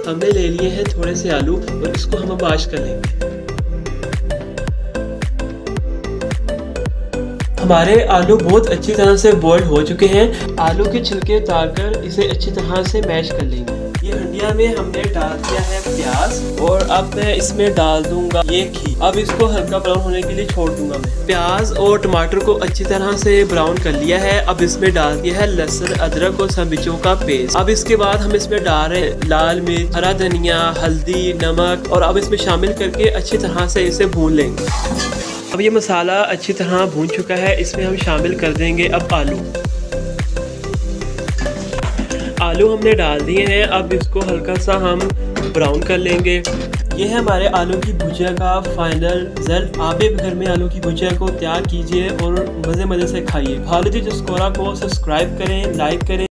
हमने ले लिए हैं थोड़े से आलू और इसको हम वॉश कर लेंगे। हमारे आलू बहुत अच्छी तरह से बॉइल्ड हो चुके हैं। आलू के छिलके उतारकर इसे अच्छी तरह से मैश कर लेंगे। ये हंडिया में हमने डाल दिया है प्याज और अब मैं इसमें डाल दूंगा ये घी। अब इसको हल्का ब्राउन होने के लिए छोड़ दूंगा मैं। प्याज और टमाटर को अच्छी तरह से ब्राउन कर लिया है। अब इसमें डाल दिया है लहसुन, अदरक और सब मिर्चों का पेस्ट। अब इसके बाद हम इसमें डाल रहे हैं लाल मिर्च, हरा धनिया, हल्दी, नमक और अब इसमें शामिल करके अच्छी तरह से इसे भून लेंगे। अब ये मसाला अच्छी तरह भून चुका है। इसमें हम शामिल कर देंगे अब आलू। आलू हमने डाल दिए हैं। अब इसको हल्का सा हम ब्राउन कर लेंगे। ये है हमारे आलू की भुजिया का फाइनल रिजल्ट। आप भी घर में आलू की भुजिया को तैयार कीजिए और मज़े मज़े से खाइए। खालिद चस्कोरा को सब्सक्राइब करें, लाइक करें।